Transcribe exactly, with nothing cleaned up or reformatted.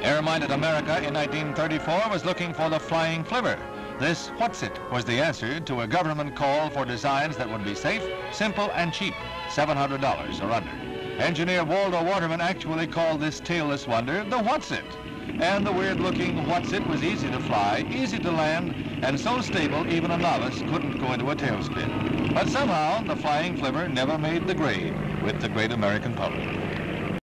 Air-minded America in nineteen thirty-four was looking for the flying flivver. This Whatstit was the answer to a government call for designs that would be safe, simple, and cheap, seven hundred dollars or under. Engineer Waldo Waterman actually called this tailless wonder the Whatstit. And the weird-looking Whatstit was easy to fly, easy to land, and so stable even a novice couldn't go into a tailspin. But somehow, the flying flivver never made the grade with the great American public.